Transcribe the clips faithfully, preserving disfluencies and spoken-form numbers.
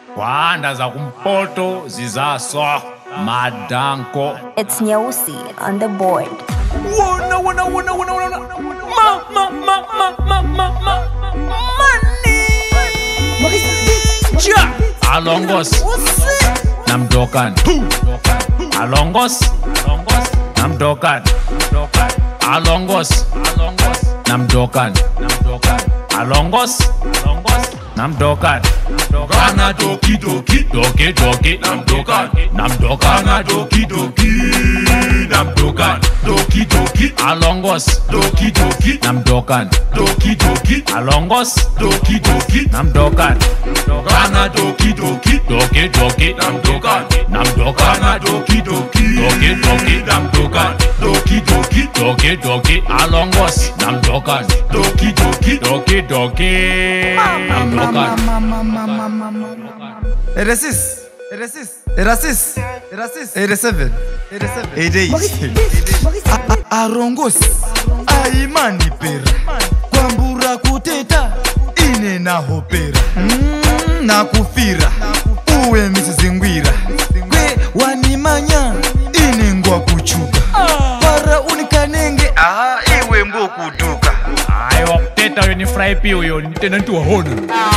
Kwanda za kumpoto zizaso madanko. It's Nyeusi on the board. Wana wana wana wana wana ma ma ma ma ma ma ma money. Ja alongos namdokan. Alongos namdokan. Alongos namdokan. Alongos namdokan. Kana doki doki doki doki namdokan. Namdokan na doki doki namdokan. Doki doki alongos doki doki namdokan. Doki doki alongos doki doki namdokan. Kana doki doki doki doki namdokan. Namdokan na doki doki doki doki namdokan. Doki doki doki doki alongos namdokan. Doki doki doki doki namdokan. eighty-six, eighty-six, eighty-six, eighty-six, eighty-seven, eighty-seven, eighty-eight. Arongos, aimani pera, kwambura kuteta, ine na hopera, mm, na kufira, uwe misizingwira, kwe wanimanya, ine ngwa kuchuka, para unikanenge, aha, iwe mbo kuduka. Ayo teta weni fry pi uyo nitena ntu wa hono.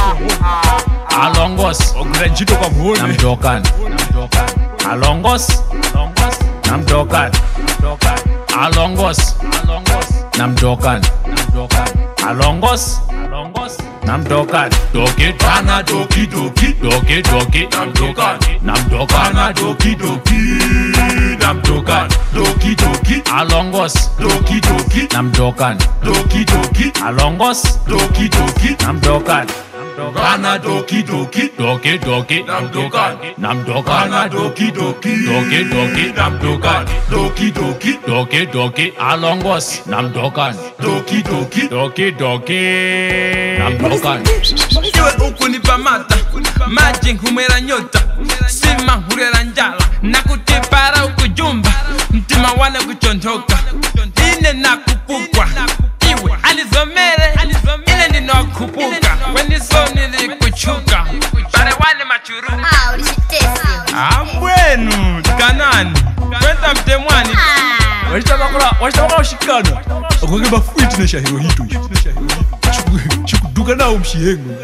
Alongos ogranjito kwa muone namdokan. Alongos namdokan. Alongos namdokan. Alongos namdokan. Doki kana doki doki doki doki namdokan. Namdokan na doki doki namdokan. Doki doki alongos doki doki namdokan. Doki doki alongos doki doki namdokan. Kana doki doki doki doki namdokan. Namdokan na doki doki doki doki namdokan. Doki doki doki doki alongos namdokan. Doki doki doki doki namdokan. Iwe ukunipa mata, maji humera nyota, sima hurera njala, nakutipara ukujumba, mtima wana kuchondoka, ine nakupukwa, iwe alizomere, ine ninokupuka, weniso nilikuchuka, bare wale machuru. Ah, ulishitesi. Ambwenu, kanani, kwenta mtemwani. Washtabakura, washtabakura ushikana. Akwage bafuiti na shahiro hitu. Chukuduka na umshihengu.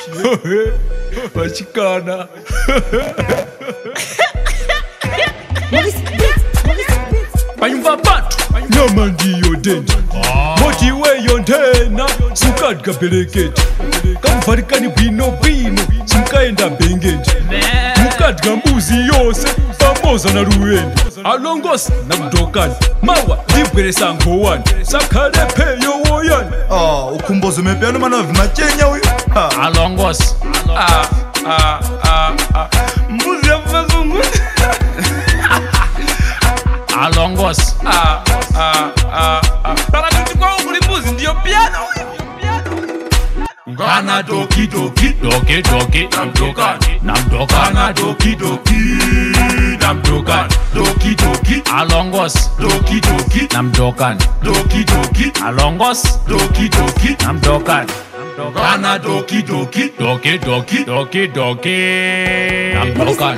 Washikana. Panyumba patu. Nyama ndiyo denti. Moti weyo ndena. Sukadika peleketi. Kamfarikani bino bino. Sumkaenda bengeti. Mukadika mbuzi yose. Pamoza na ruende. Alongos namdokan. Mawa libwere sangowan. Sakare peyo woyan. Oh, ukumbozo mepeano manavi machenya uyu. Alongos. Ah, ah, ah, ah. Mbuzi ya fazungu. Alongos. Ah, ah, ah, ah. Para kutukwa ukuli mbuzi ndiyo piano. Kana doki doki doki doki namdokan. Namdokan na doki doki namdokan. Doki doki alongos doki doki namdokan. Doki doki alongos doki doki namdokan. Kana doki doki doki doki doki doki namdokan.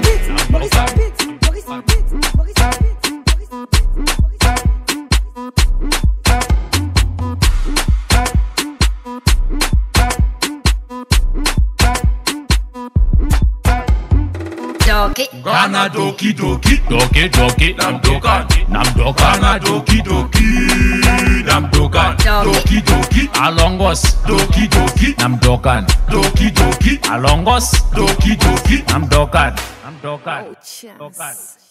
Doki. Kana doki doki doki doki namdokan. Namdokan na doki doki namdokan. Doki doki alongos doki doki namdokan. Doki doki alongos doki doki namdokan. Namdokan. Oh, chance.